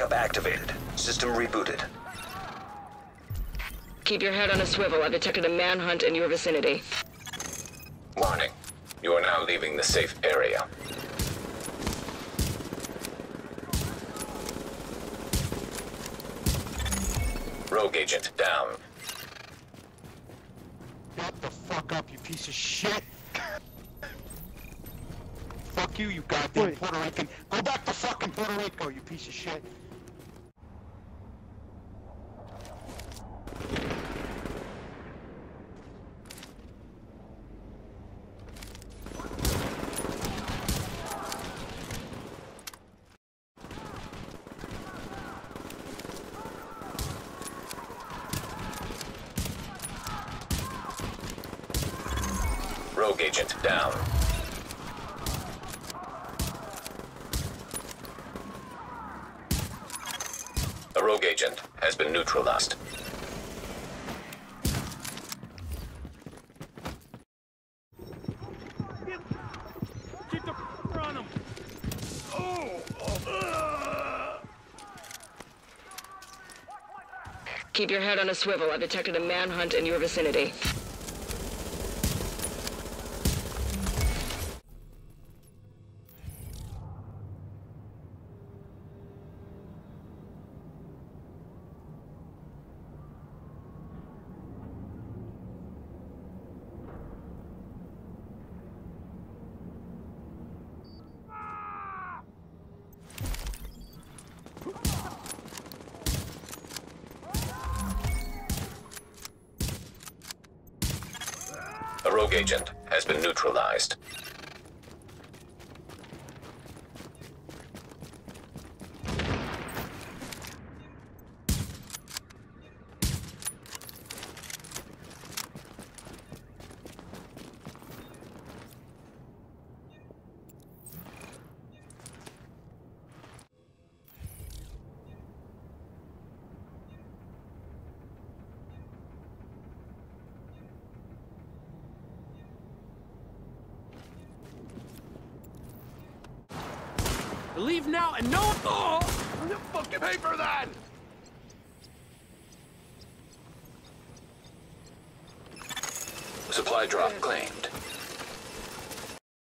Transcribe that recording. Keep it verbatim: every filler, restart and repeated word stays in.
backup activated. System rebooted. Keep your head on a swivel. I've detected a manhunt in your vicinity. Warning. You are now leaving the safe area. Rogue agent down. Shut the fuck up, you piece of shit! Fuck you, you goddamn Wait. Puerto Rican! Go back to fucking Puerto Rico, you piece of shit! Rogue agent down. A rogue agent has been neutralized. Keep the f*** on him! Oh! Oh. Keep your head on a swivel. I've detected a manhunt in your vicinity. A rogue agent has been neutralized. Leave now and no- Oh! You fucking pay for that! Supply drop claimed.